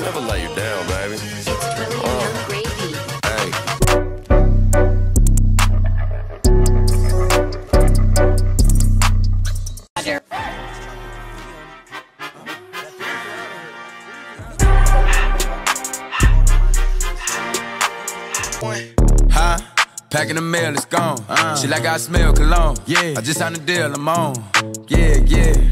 never lay you down, baby. It's really young gravy. Hey. Huh? Packing the mail, it's gone. Shit like I smell cologne. Yeah. I just signed a deal, I'm on. Yeah, yeah.